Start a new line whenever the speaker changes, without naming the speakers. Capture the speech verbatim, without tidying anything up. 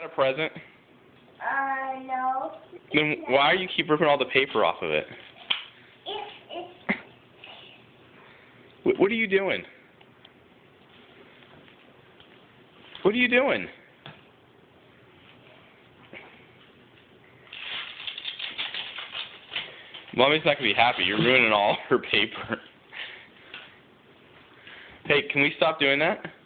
A present?
Uh, no.
Then why do you keep ripping all the paper off of it?
It, it's...
What, what are you doing? What are you doing? Mommy's not going to be happy. You're ruining all her paper. Hey, can we stop doing that?